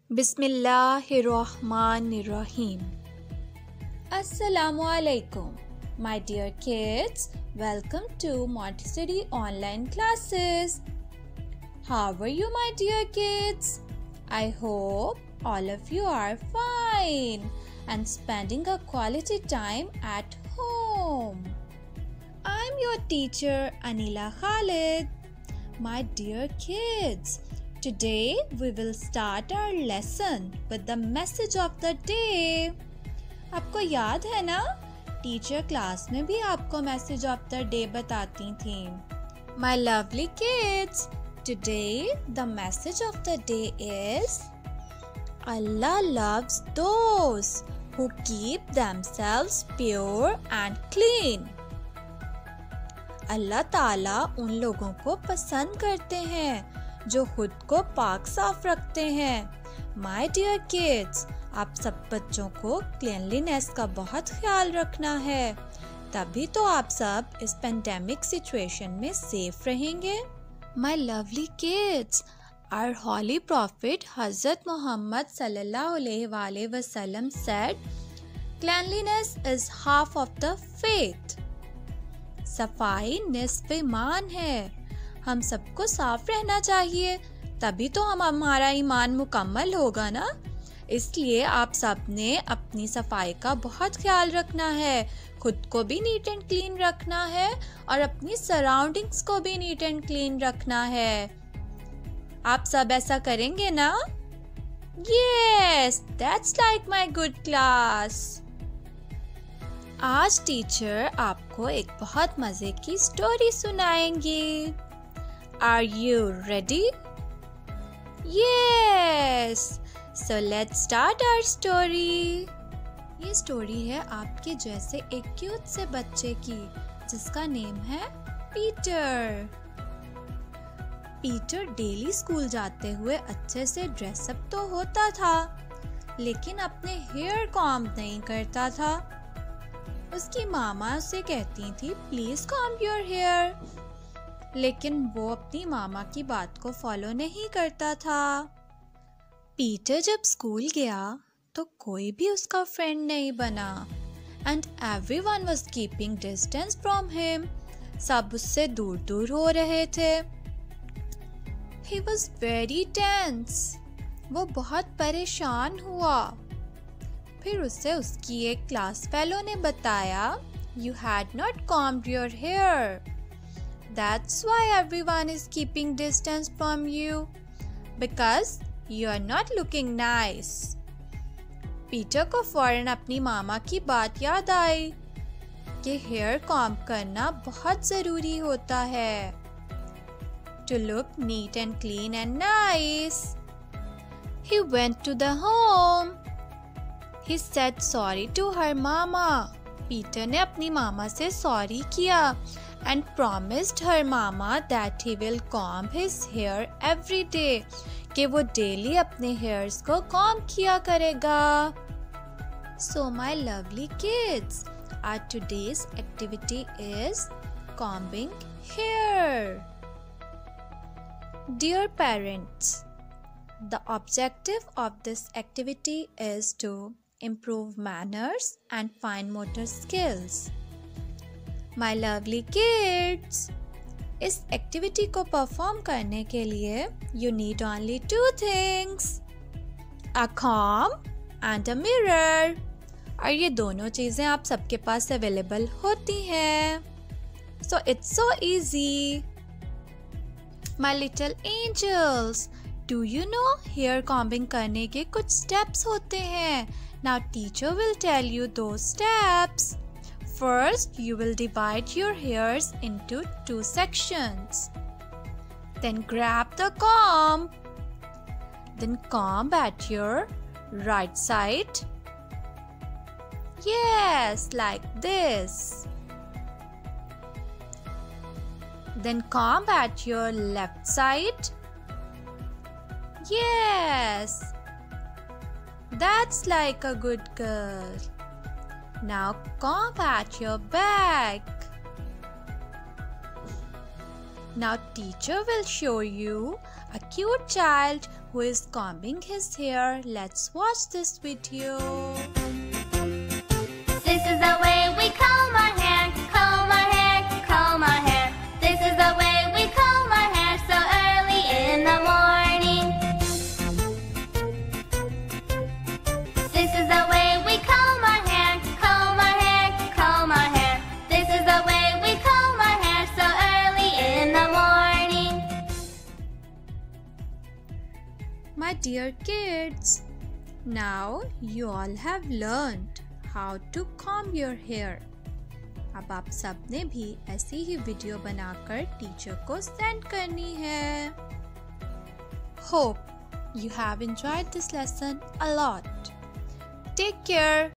Bismillahirrahmanirrahim. Assalamu alaikum. My dear kids, welcome to Montessori online classes. How are you, my dear kids? I hope all of you are fine and spending a quality time at home. I'm your teacher Anila Khalid. My dear kids, today we will start our lesson with the message of the day. आपको याद है ना, teacher class में भी आपको message of the day बताती थी. My lovely kids, today the message of the day is Allah loves those who keep themselves pure and clean. अल्लाह ताला उन लोगों को पसंद करते हैं जो खुद को पाक साफ रखते हैं. माय डियर किड्स, आप सब बच्चों को क्लीनलीनेस का बहुत ख्याल रखना है, तभी तो आप सब इस पेंडेमिक सिचुएशन में सेफ रहेंगे. My lovely kids, our holy prophet हजरत मोहम्मद सल्लल्लाहु अलैहि वसल्लम said, cleanliness is half of the faith. सफाई निस्फ ईमान है. हम सबको साफ रहना चाहिए, तभी तो हमारा ईमान मुकम्मल होगा ना. इसलिए आप सब ने अपनी सफाई का बहुत ख्याल रखना है, खुद को भी नीट एंड क्लीन रखना है और अपनी सराउंडिंग्स को भी नीट एंड क्लीन रखना है. आप सब ऐसा करेंगे ना? Yes, that's like my good class. आज टीचर आपको एक बहुत मजे की स्टोरी सुनाएंगी. Are you ready? Yes! So let's start our story. ये स्टोरी है आपके जैसे एक क्यूट से बच्चे की, जिसका नेम है पीटर. पीटर डेली स्कूल जाते हुए अच्छे से ड्रेसअप तो होता था, लेकिन अपने हेयर कॉम्ब नहीं करता था. उसकी मामा उसे कहती थी, प्लीज कॉम्ब योर हेयर, लेकिन वो अपनी मामा की बात को फॉलो नहीं करता था. पीटर जब स्कूल गया तो कोई भी उसका फ्रेंड नहीं बना and everyone was keeping distance from him. सब उससे दूर दूर हो रहे थे. He was very tense. वो बहुत परेशान हुआ. फिर उसे उसकी एक क्लास फेलो ने बताया, you had not combed your hair. That's why everyone is keeping distance from you, because you are not looking nice. Peter को फौरन अपनी मामा की बात याद आई कि हेयर कॉम्ब करना बहुत जरूरी होता है. To look neat and clean and nice. He went to the home. He said sorry to her mama. Peter ने अपनी मामा से सॉरी किया and promised her mama that he will comb his hair every day, कि वो daily अपने hairs को comb किया करेगा. So my lovely kids, our today's activity is combing hair. Dear parents, the objective of this activity is to improve manners and fine motor skills. My lovely kids, इस activity को perform करने के लिए you need only two things, a comb and a mirror. और ये दोनों चीजें आप सबके पास अवेलेबल होती हैं. So it's so easy. My little angels, do you know hair combing करने के कुछ steps होते हैं? Now teacher will tell you those steps. First, you will divide your hairs into two sections. Then grab the comb. Then comb at your right side. Yes, like this. Then comb at your left side. Yes. That's like a good girl. Now comb at your back. Now teacher will show you a cute child who is combing his hair. Let's watch this video. This is the way we comb our hair, comb our hair, comb our hair. This is the way we comb our hair so early in the morning. This is the way we comb our hair, comb our hair, comb our hair. This is the way we comb our hair so early in the morning. My dear kids, now you all have learned how to comb your hair. अब आप सब ने भी ऐसी ही video बनाकर teacher को send करनी है. Hope you have enjoyed this lesson a lot. Take care.